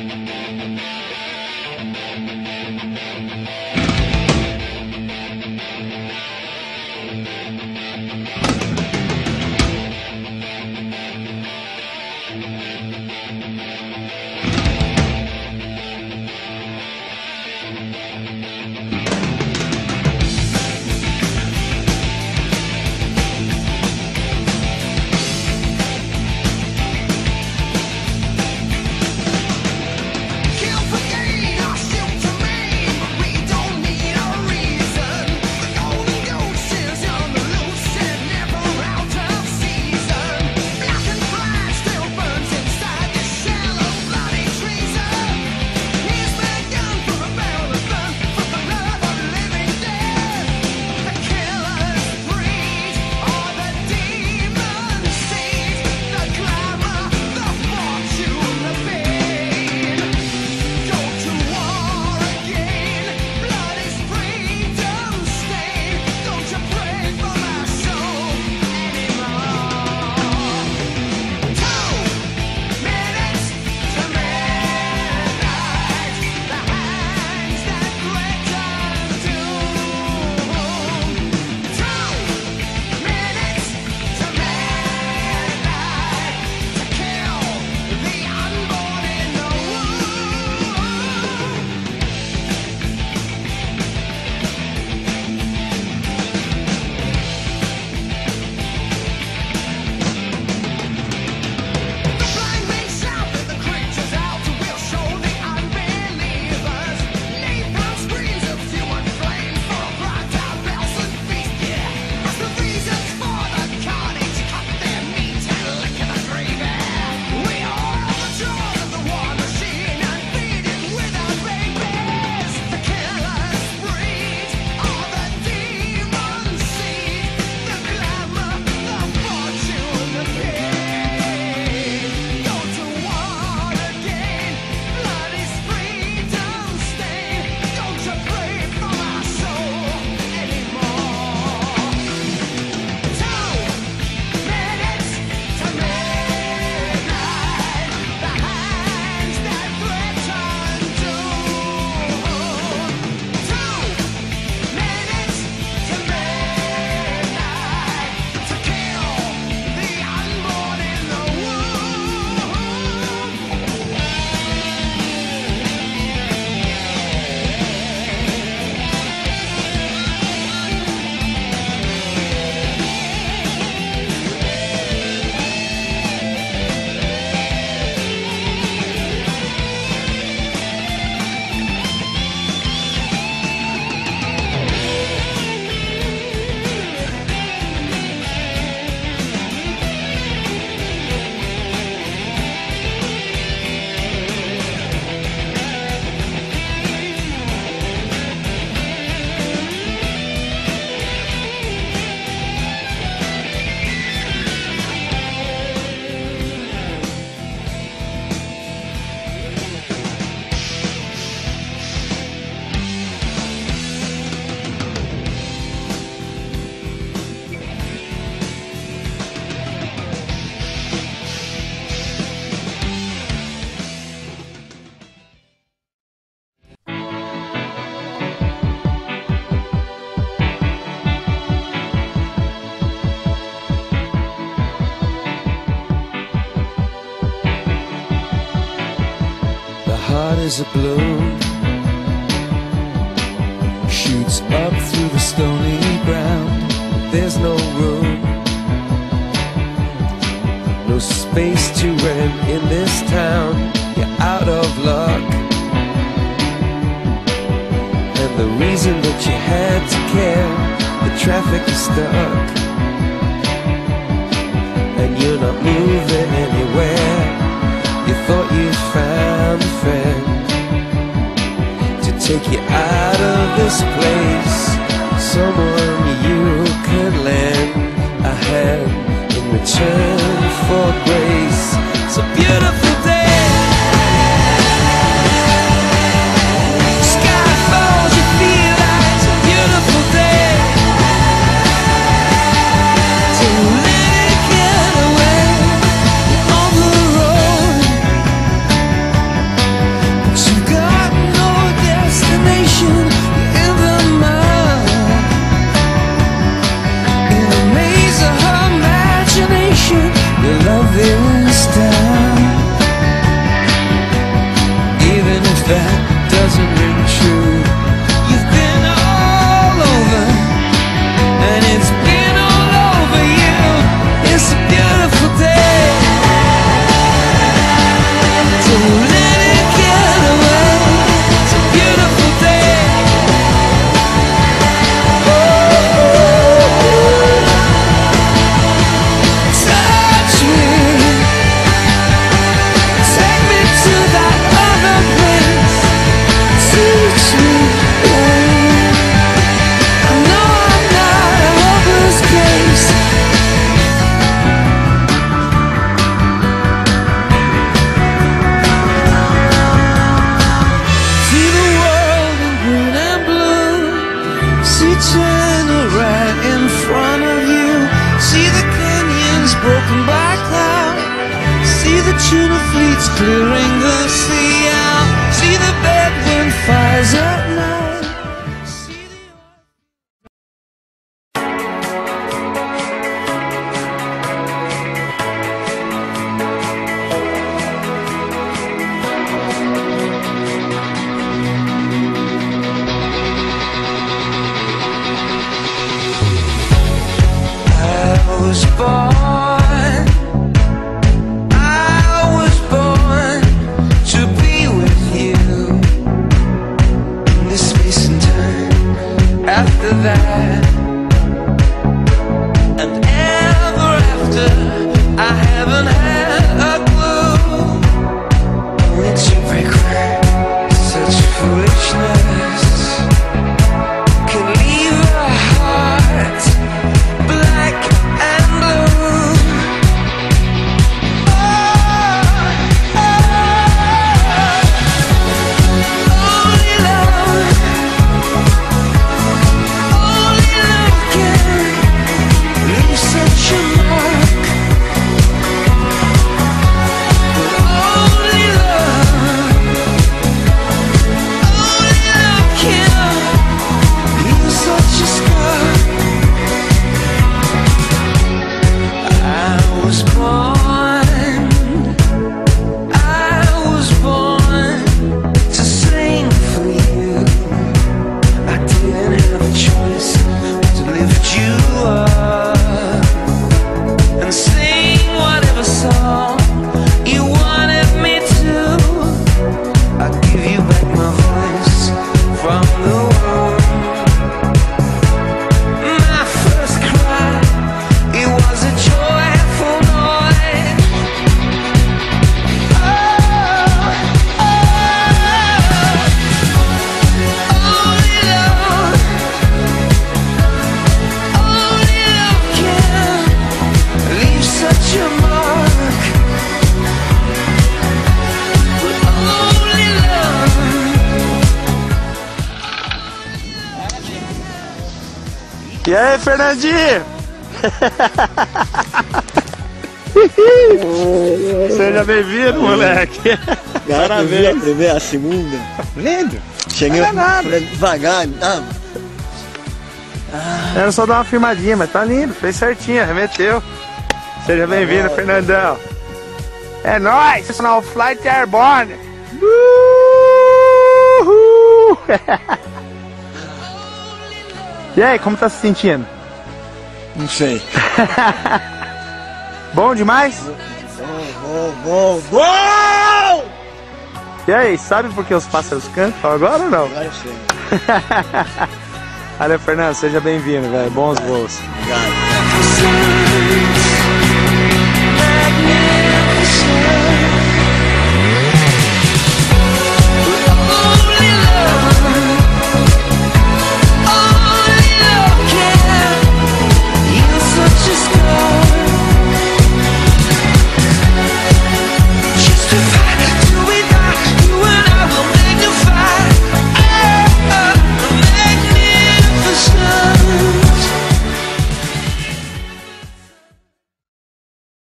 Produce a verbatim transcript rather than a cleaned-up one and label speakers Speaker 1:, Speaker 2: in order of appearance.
Speaker 1: heart is a balloon, shoots up through the stony ground. There's no room, no space to rent in this town. You're out of luck, and the reason that you had to care, the traffic is stuck, and you're not moving anywhere. You thought you'd found a friend to take you out of this place, someone you can lend a hand in return for grace. It's a beautiful day, sky falls, you feel like it's a beautiful day to let it get away on the road. clearing the sea out. See the bedroom fires at night. I was born, I was born to be with you in this space and time. After that and ever after, I haven't had a clue. Only to regret such foolishness can leave a heart black and blue. Oh, oh, only love, only love can leave such a mark. But only love, only love can leave such a scar. I was born, I was born to sing for you. I didn't have a choice but to lift you up and sing whatever song you wanted me to. I'd give you back my voice from the womb. My first cry, it was a joyful noise. Oh, oh, only love, only love can leave such a mark. But only love.
Speaker 2: E aí, Fernandinho? Seja bem-vindo, moleque.
Speaker 3: Parabéns. Você vê a segunda?
Speaker 2: Lindo.
Speaker 3: Cheguei
Speaker 2: Não é nada.
Speaker 3: devagar, tá?
Speaker 2: Era só dar uma filmadinha, mas tá lindo, fez certinho, arremeteu. Seja bem-vindo, Fernandão. É nóis! Personal Flight Airborne. Uhul. E aí, como tá se sentindo?
Speaker 3: Não sei.
Speaker 2: Bom demais?
Speaker 3: Bom, bom, bom!
Speaker 2: E aí, sabe por que os pássaros cantam agora ou não?
Speaker 3: Agora eu sei.
Speaker 2: Olha, Fernando, seja bem-vindo, velho. Bons voos.
Speaker 3: Obrigado.